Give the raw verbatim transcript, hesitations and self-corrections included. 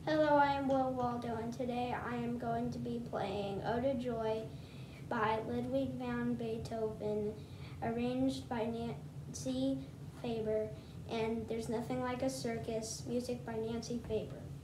Hello, I am Will Waldo, and today I am going to be playing Ode To Joy by Ludwig van Beethoven, arranged by Nancy Faber, and There's Nothing Like a Circus, music by Nancy Faber.